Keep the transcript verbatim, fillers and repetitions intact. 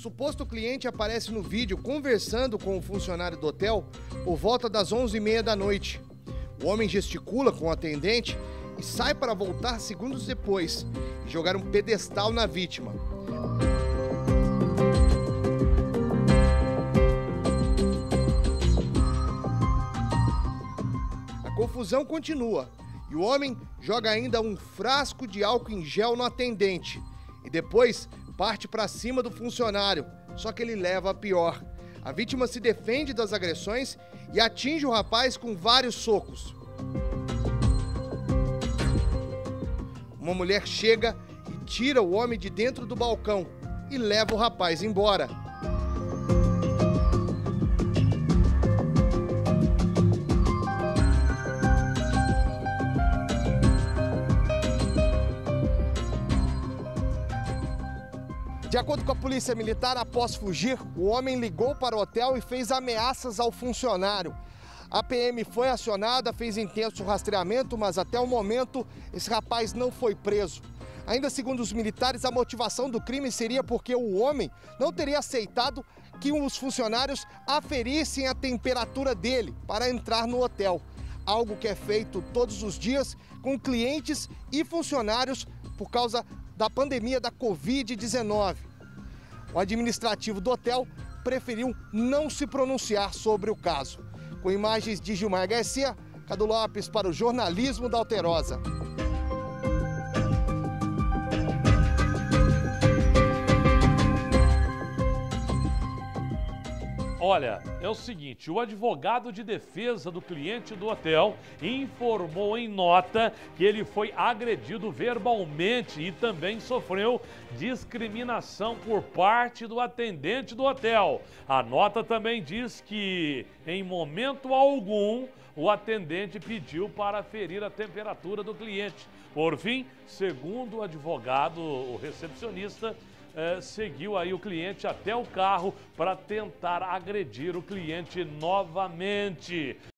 suposto cliente aparece no vídeo conversando com o funcionário do hotel por volta das onze e meia da noite. O homem gesticula com o atendente e sai para voltar segundos depois e jogar um pedestal na vítima. A confusão continua e o homem joga ainda um frasco de álcool em gel no atendente e depois parte para cima do funcionário, só que ele leva a pior. A vítima se defende das agressões e atinge o rapaz com vários socos. Uma mulher chega e tira o homem de dentro do balcão e leva o rapaz embora. De acordo com a polícia militar, após fugir, o homem ligou para o hotel e fez ameaças ao funcionário. A P M foi acionada, fez intenso rastreamento, mas até o momento esse rapaz não foi preso. Ainda segundo os militares, a motivação do crime seria porque o homem não teria aceitado que os funcionários aferissem a temperatura dele para entrar no hotel. Algo que é feito todos os dias com clientes e funcionários por causa da pandemia da covid dezenove. O administrativo do hotel preferiu não se pronunciar sobre o caso. Com imagens de Gilmar Garcia, Cadu Lopes para o Jornalismo da Alterosa. Olha, é o seguinte, o advogado de defesa do cliente do hotel informou em nota que ele foi agredido verbalmente e também sofreu discriminação por parte do atendente do hotel. A nota também diz que, em momento algum, o atendente pediu para ferir a temperatura do cliente. Por fim, segundo o advogado, o recepcionista, Eh, seguiu aí o cliente até o carro para tentar agredir o cliente novamente.